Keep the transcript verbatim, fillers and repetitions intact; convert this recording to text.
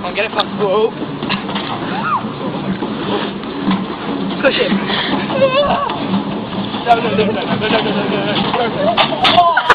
Come on, get it fast. Whoa. Push it. No, no, no, no, no, no, no, no, no, no, no, no.